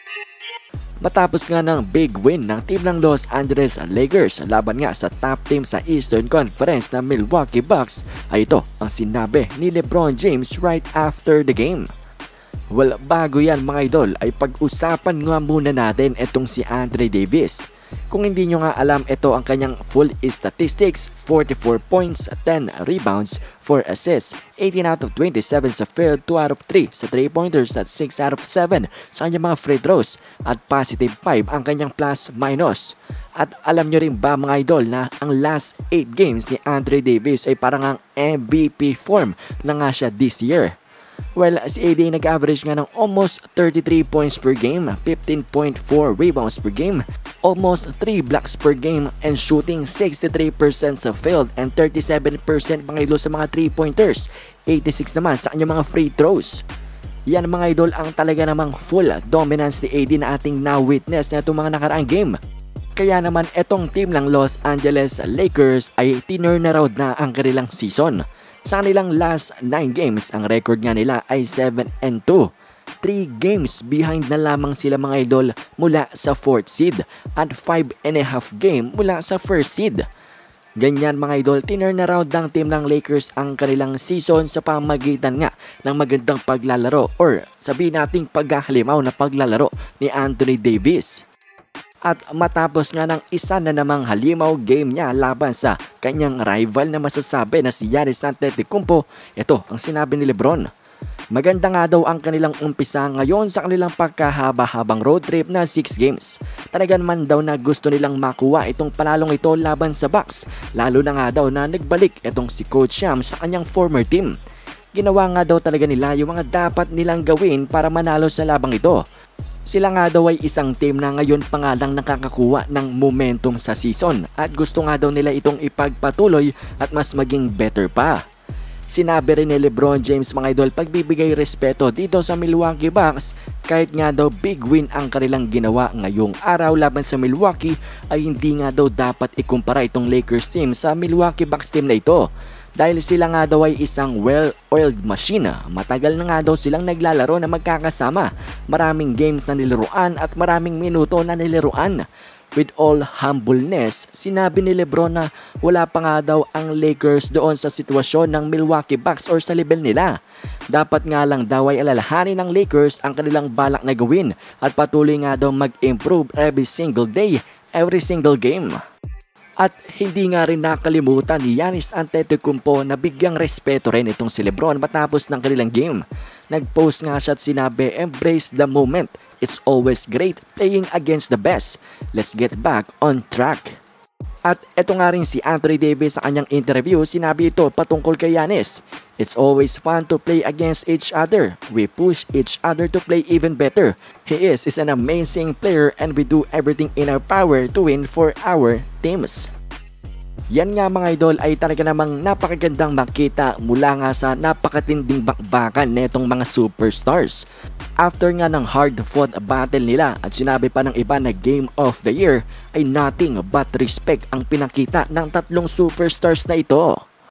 Matapos nga ng big win ng team ng Los Angeles Lakers laban nga sa top team sa Eastern Conference na Milwaukee Bucks, ay ito ang sinabi ni LeBron James right after the game. Well, bago yan mga idol ay pag-usapan nga muna natin itong si Anthony Davis. Kung hindi nyo nga alam, ito ang kanyang full statistics: 44 points, 10 rebounds, 4 assists, 18 out of 27 sa field, 2 out of 3 sa 3-pointers at 6 out of 7 sa kanyang mga free throws, at positive 5 ang kanyang plus-minus. At alam nyo rin ba mga idol na ang last 8 games ni Anthony Davis ay parang ang MVP form na nga siya this year. Well, si AD nag-average nga ng almost 33 points per game, 15.4 rebounds per game, almost 3 blocks per game, and shooting 63% sa field and 37% mga idol sa mga 3-pointers, 86 naman sa kanyang mga free throws. Yan mga idol ang talaga namang full dominance ni AD na ating na-witness na itong mga nakaraang game. Kaya naman itong team ng Los Angeles Lakers ay tinurn around na ang kanilang season. Sa kanilang last 9 games, ang record nga nila ay 7-2. 3 games behind na lamang sila mga idol mula sa 4th seed at 5.5 game mula sa 1st seed. Ganyan mga idol, tinurn around ng team ng Lakers ang kanilang season sa pamamagitan nga ng magandang paglalaro, or sabihin nating paghahalimaw na paglalaro ni Anthony Davis. At matapos nga ng isa na namang halimaw game niya laban sa kanyang rival na masasabi na si Giannis Antetokounmpo, ito ang sinabi ni LeBron. Maganda nga daw ang kanilang umpisa ngayon sa kanilang pagkahaba-habang road trip na 6 games. Talaga naman daw na gusto nilang makuha itong panalong ito laban sa Bucks, lalo na nga daw na nagbalik itong si Coach Sham sa kanyang former team. Ginawa nga daw talaga nila yung mga dapat nilang gawin para manalo sa labang ito. Sila nga daw ay isang team na ngayon pa nga lang nakakakuha ng momentum sa season at gusto nga daw nila itong ipagpatuloy at mas maging better pa. Sinabi rin ni LeBron James mga idol, pagbibigay respeto dito sa Milwaukee Bucks kahit nga daw big win ang kanilang ginawa ngayong araw laban sa Milwaukee, ay hindi nga daw dapat ikumpara itong Lakers team sa Milwaukee Bucks team na ito. Dahil sila nga daw ay isang well-oiled machine. Matagal na nga daw silang naglalaro na magkakasama. Maraming games na nilaruan at maraming minuto na nilaruan. With all humbleness, sinabi ni LeBron na wala pa nga daw ang Lakers doon sa sitwasyon ng Milwaukee Bucks or sa level nila. Dapat nga lang daw ay alalahanin ng Lakers ang kanilang balak na gawin at patuloy nga daw mag-improve every single day, every single game. At hindi nga rin nakalimutan ni Giannis Antetokounmpo na bigyang respeto rin itong si LeBron matapos ng kanilang game. Nag-post nga siya at sinabi, "Embrace the moment. It's always great playing against the best. Let's get back on track." At eto nga rin si Anthony Davis sa kanyang interview, sinabi ito patungkol kay Giannis. "It's always fun to play against each other. We push each other to play even better. He is an amazing player and we do everything in our power to win for our teams." Yan nga mga idol ay talaga namang napakagandang makita mula nga sa napakatinding bakbakan netong mga superstars. After nga ng hard-fought battle nila at sinabi pa ng iba na Game of the Year, ay nothing but respect ang pinakita ng tatlong superstars na ito.